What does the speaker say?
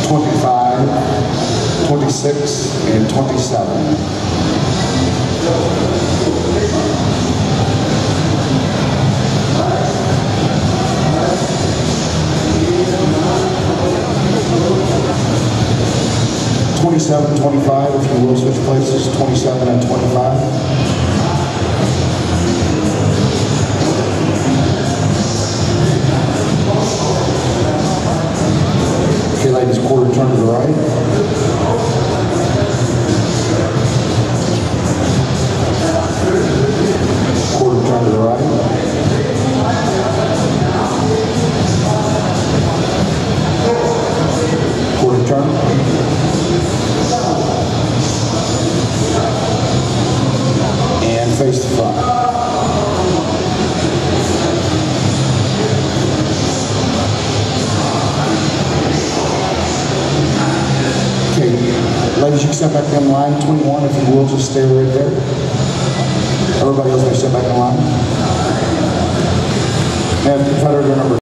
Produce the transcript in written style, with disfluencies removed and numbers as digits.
25, 26, and 27. (27, 25), if you will, switch places, 27 and 25. Okay, ladies, quarter turn to the right. Quarter turn to the right. Quarter turn. And face the front. Okay, ladies, you can step back in line. 21, if you will, just stay right there. Everybody else may step back in line. And try to remember.